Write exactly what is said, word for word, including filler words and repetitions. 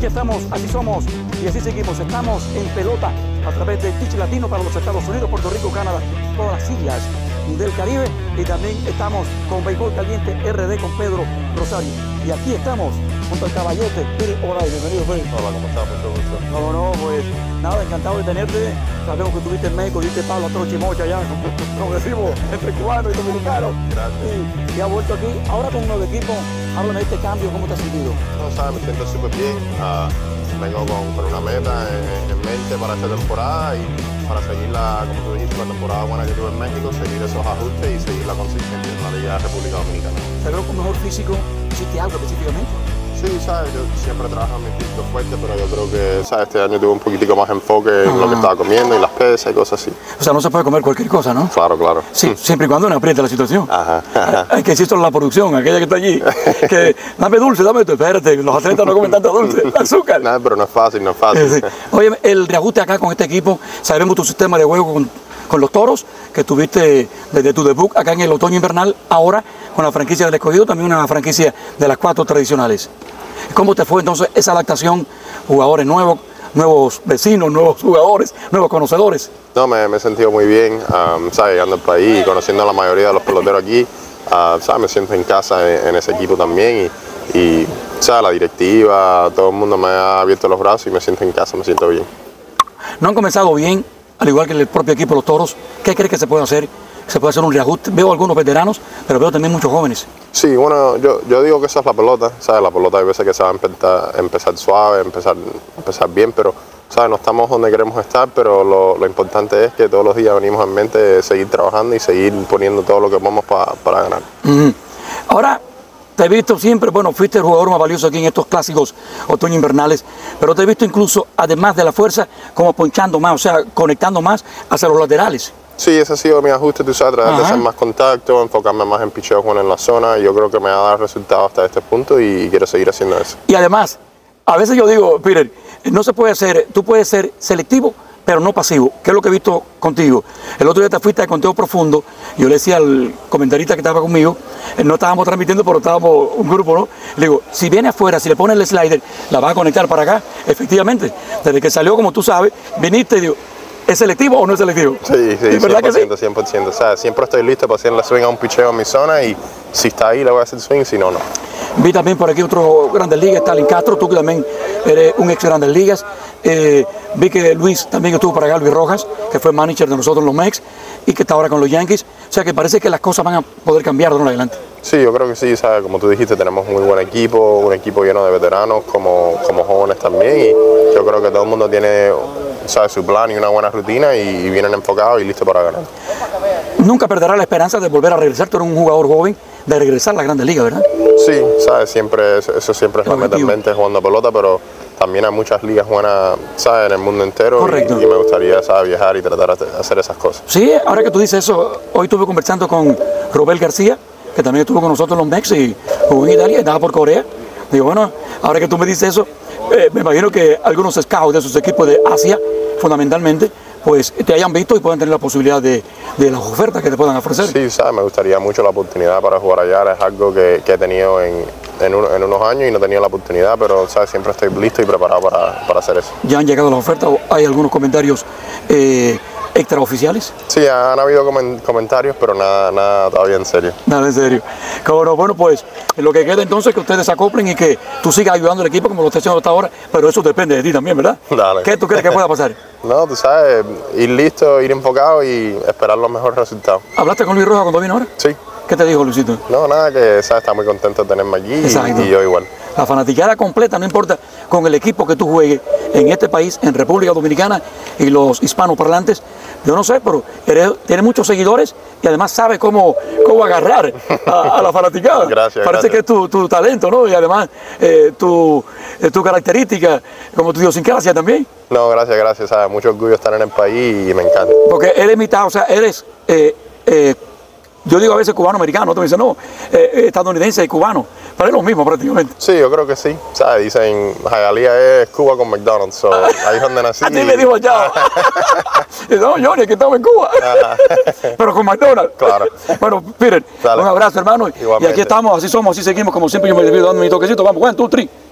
Aquí estamos, así somos y así seguimos. Estamos en pelota a través de Twitch Latino para los Estados Unidos, Puerto Rico, Canadá, todas las islas del Caribe. Y también estamos con Béisbol Caliente R D con Pedro Rosario. Y aquí estamos junto al caballete Peter O'Reilly. Bienvenido, Pedro. Hola, ¿cómo estás? Mucho gusto. No, no, pues nada, encantado de tenerte. Sabemos que tuviste en México, diste palo a troche y mocha allá, como, como decimos, entre cubano y dominicano. Gracias. Y, y ha vuelto aquí, ahora con un nuevo equipo. Háblame de este cambio, ¿cómo te has sentido? No, sabes, me siento súper bien. Uh, vengo con, con una meta en, en mente para esta temporada y para seguir la, como tú dijiste, la temporada buena que tuve en México, seguir esos ajustes y seguir la consistencia en la Liga de República Dominicana. Te veo con mejor físico. ¿Hiciste algo específicamente? Sí, sabes, yo siempre trabajo en mi físico fuerte, pero yo creo que, sabes, este año tuve un poquitico más enfoque en ah. lo que estaba comiendo y las pesas y cosas así. O sea, no se puede comer cualquier cosa, ¿no? Claro, claro. Sí, siempre y cuando no apriete la situación. Ajá, ajá. Hay que decirlo a la producción, aquella que está allí, que dame dulce, dame esto. Espérate, los atletas no comen tanto dulce, azúcar. No, pero no es fácil, no es fácil. Sí, sí. Oye, el reajuste acá con este equipo, sabemos tu sistema de juego con, con los Toros, que tuviste desde tu debut acá en el otoño invernal, ahora con la franquicia del Escogido, también una franquicia de las cuatro tradicionales. ¿Cómo te fue entonces esa adaptación? Jugadores nuevos, nuevos vecinos, nuevos jugadores, nuevos conocedores. No, me, me he sentido muy bien, um, ¿sabes? Llegando al país y conociendo a la mayoría de los peloteros aquí, uh, ¿sabes? Me siento en casa en, en ese equipo también y, y ¿sabes? La directiva, todo el mundo me ha abierto los brazos y me siento en casa, me siento bien. No han comenzado bien, al igual que el propio equipo Los Toros. ¿Qué crees que se puede hacer? Se puede hacer un reajuste. Veo algunos veteranos, pero veo también muchos jóvenes. Sí, bueno, yo, yo digo que esa es la pelota, ¿sabes? La pelota hay veces que se va a empezar, empezar suave, empezar, empezar bien, pero, ¿sabes? No estamos donde queremos estar, pero lo, lo importante es que todos los días venimos en mente seguir trabajando y seguir poniendo todo lo que podemos pa, para ganar. Mm-hmm. Ahora, te he visto siempre, bueno, fuiste el jugador más valioso aquí en estos clásicos otoño-invernales, pero te he visto incluso, además de la fuerza, como ponchando más, o sea, conectando más hacia los laterales. Sí, ese ha sido mi ajuste, tú sabes, tratar de hacer más contacto, enfocarme más en picheo bueno en la zona, y yo creo que me ha dado resultados hasta este punto y quiero seguir haciendo eso. Y además, a veces yo digo, Peter, no se puede hacer, tú puedes ser selectivo, pero no pasivo, que es lo que he visto contigo. El otro día te fuiste de conteo profundo, y yo le decía al comentarista que estaba conmigo, no estábamos transmitiendo, pero estábamos un grupo, ¿no? Le digo, si viene afuera, si le pones el slider, la vas a conectar para acá, efectivamente. Desde que salió, como tú sabes, viniste y digo, ¿es selectivo o no es selectivo? Sí, sí, ¿verdad que sí? cien por ciento. O sea, siempre estoy listo para hacerle swing a un picheo en mi zona y si está ahí le voy a hacer swing, si no, no. Vi también por aquí otro Grandes Ligas, Stalin Castro, tú que también eres un ex Grandes Ligas. Eh, vi que Luis también estuvo para acá, Luis Rojas, que fue manager de nosotros en los Mex y que está ahora con los Yankees. O sea que parece que las cosas van a poder cambiar de ahora en adelante. Sí, yo creo que sí, ¿sabes? Como tú dijiste, tenemos un muy buen equipo, un equipo lleno de veteranos como, como jóvenes también y yo creo que todo el mundo tiene, ¿sabes? Su plan y una buena rutina y, y vienen enfocados y listos para ganar. Nunca perderás la esperanza de volver a regresar, tú eres un jugador joven, de regresar a la Grandes Ligas, ¿verdad? Sí, ¿sabes? Siempre, eso siempre es la meta en mente jugando pelota, pero también hay muchas ligas buenas, ¿sabes? En el mundo entero. Correcto. Y, y me gustaría, ¿sabes? Viajar y tratar de hacer esas cosas. Sí, ahora que tú dices eso, hoy estuve conversando con Robert García, que también estuvo con nosotros en los Mex y jugó en Italia y estaba por Corea. Digo, bueno, ahora que tú me dices eso, eh, me imagino que algunos scouts de sus equipos de Asia, fundamentalmente, pues te hayan visto y puedan tener la posibilidad de, de las ofertas que te puedan ofrecer. Sí, ¿sabes? Me gustaría mucho la oportunidad para jugar allá, es algo que, que he tenido en, en, un, en unos años y no he tenido la oportunidad, pero ¿sabes? Siempre estoy listo y preparado para, para hacer eso. ¿Ya han llegado las ofertas o hay algunos comentarios eh, extraoficiales? Sí, han habido comentarios, pero nada, nada todavía en serio. Nada en serio. Bueno, bueno, pues lo que queda entonces es que ustedes se acoplen y que tú sigas ayudando al equipo como lo estás haciendo hasta ahora, pero eso depende de ti también, ¿verdad? Dale. ¿Qué tú crees que pueda pasar? No, tú sabes, ir listo, ir enfocado y esperar los mejores resultados. ¿Hablaste con Luis Rojas cuando vino ahora? Sí. ¿Qué te dijo, Luisito? No, nada, que ¿sabes? Está muy contento de tenerme aquí y, y yo igual. La fanaticada completa, no importa con el equipo que tú juegues en este país, en República Dominicana y los hispanoparlantes, yo no sé, pero eres, tienes muchos seguidores y además sabes cómo, cómo agarrar a, a la fanaticada. Gracias. Parece gracias. que es tu, tu talento, ¿no? Y además eh, tu, eh, tu característica, como tu idiosincrasia también. No, gracias, gracias. ¿Sabes? Mucho orgullo estar en el país y me encanta. Porque eres mitad, o sea, eres... Eh, eh, Yo digo a veces cubano-americano, otros me dicen, no, eh, estadounidense y cubano, pero es lo mismo prácticamente. Sí, yo creo que sí. ¿Sabes? Dicen, Hialeah es Cuba con McDonald's, so, ahí es donde nací. A ti me dijo allá. No, Johnny, que estamos en Cuba. Pero con McDonald's. Claro. Bueno, Peter, dale. Un abrazo, hermano. Igualmente. Y aquí estamos, así somos, así seguimos, como siempre yo me debido dando mi toquecito. Vamos, one, two, three.